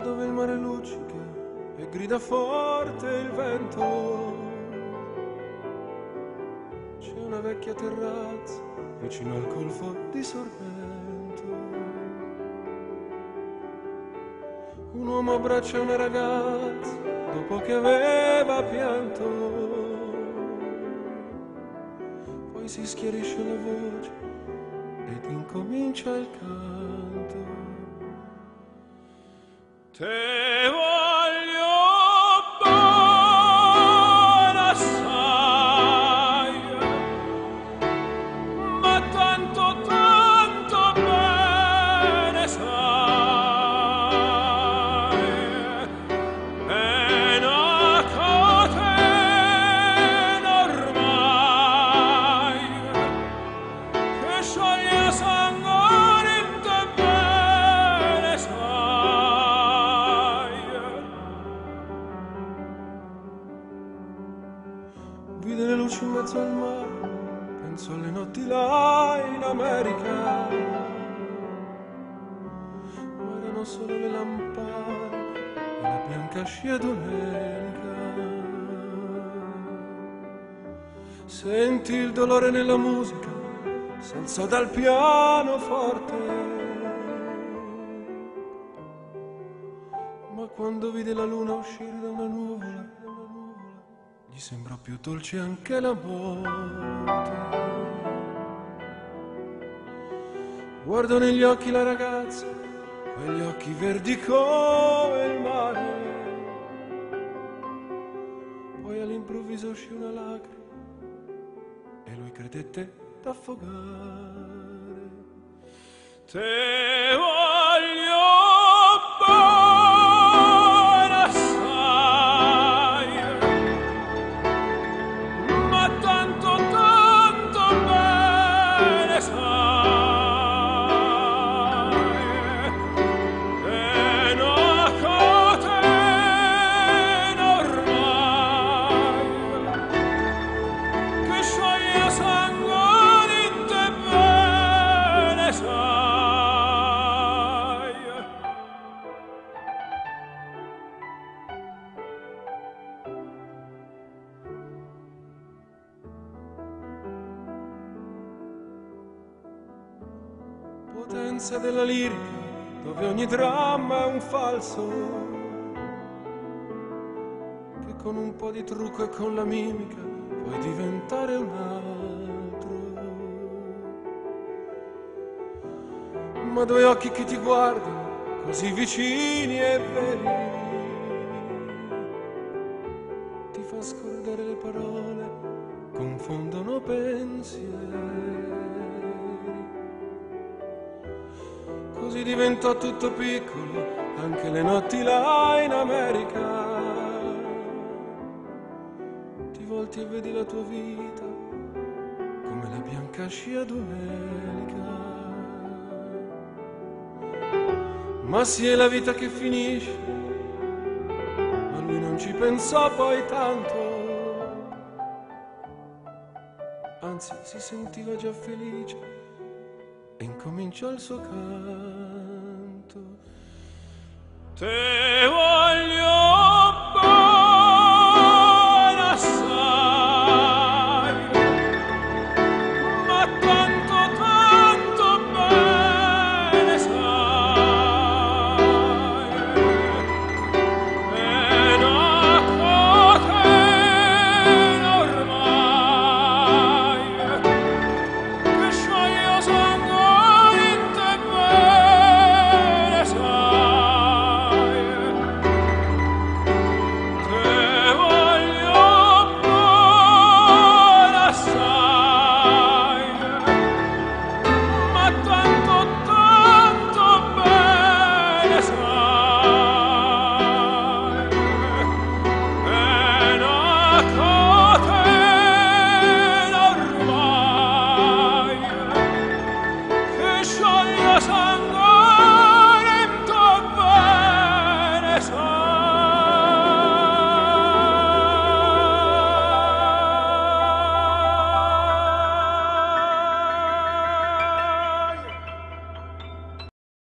dove il mare luccica e grida forte il vento. C'è una vecchia terrazza vicino al golfo di Sorrento. Un uomo abbraccia una ragazza dopo che aveva pianto. Poi si schiarisce la voce ed incomincia il canto. Te voglio bene assai, ma tanto, tanto bene sai. È una catena ormai che scioglie sangue in te bene sai. Vide le luci in mezzo al mare, penso alle notti là in America, ma erano solo le lampade e la bianca scia domenica. Senti il dolore nella musica, s'alzò dal pianoforte, ma quando vide la luna uscire da una nuvola, gli sembrò più dolce anche la morte. Guardò negli occhi la ragazza, quegli occhi verdi come il mare. Poi all'improvviso uscì una lacrima e lui credette d'affogare. Te voglio bene assai, ma tanto, tanto bene sai. È una catena ormai che scioglie sangue in te bene sai. Potenza della lirica, dove ogni dramma è un falso, che con un po' di trucco e con la mimica puoi diventare un altro. Ma due occhi che ti guardano così vicini e veri, ti fa scordare le parole, confondono pensieri. Così diventò tutto piccolo, anche le notti là in America. Ti volti e vedi la tua vita come la bianca scia domenica. Ma sì, è la vita che finisce, ma lui non ci pensò poi tanto. Anzi, si sentiva già felice e incominciò il suo canto. Te